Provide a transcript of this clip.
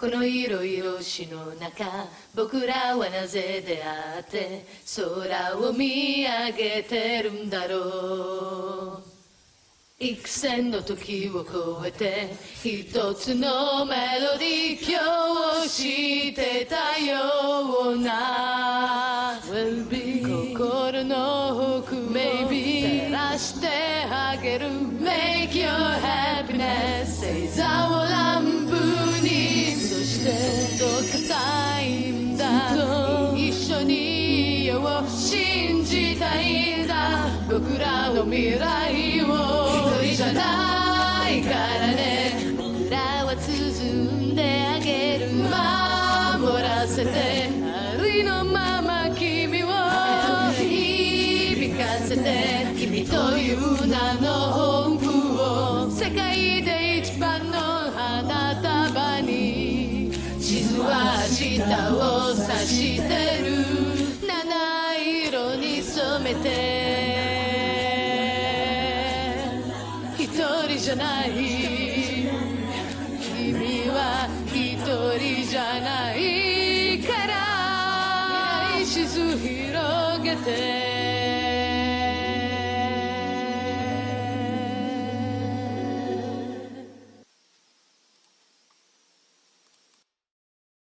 この色々詩の中、僕らはなぜ出会って空を見上げてるんだろう。幾千の時を超えて一つのメロディー今日してたような心の奥を照らしてあげる Make your happiness 星座をランプにそしてどうかたいんだ一緒にいよう信じたいんだ僕らの未来を一人じゃないからね僕らは包んであげる守らせてありのまま君を響かせて君という名の音符を世界で一番の花束に地図は明日を指してる七色に染めて一人じゃない君は一人じゃないから未来地図広げて